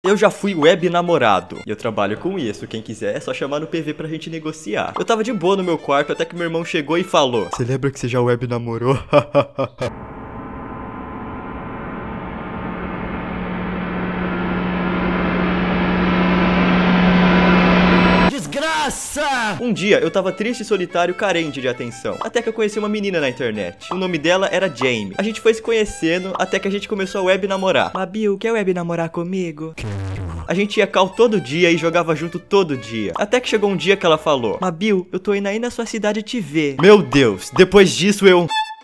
Eu já fui web namorado e eu trabalho com isso. Quem quiser é só chamar no PV pra gente negociar. Eu tava de boa no meu quarto até que meu irmão chegou e falou: "Você lembra que você já web namorou?" Um dia eu tava triste, solitário, carente de atenção. Até que eu conheci uma menina na internet. O nome dela era Jamie. A gente foi se conhecendo até que a gente começou a web namorar. Mabil, quer web namorar comigo? A gente ia call todo dia e jogava junto todo dia. Até que chegou um dia que ela falou: "Mabil, eu tô indo aí na sua cidade te ver." Meu Deus, depois disso eu...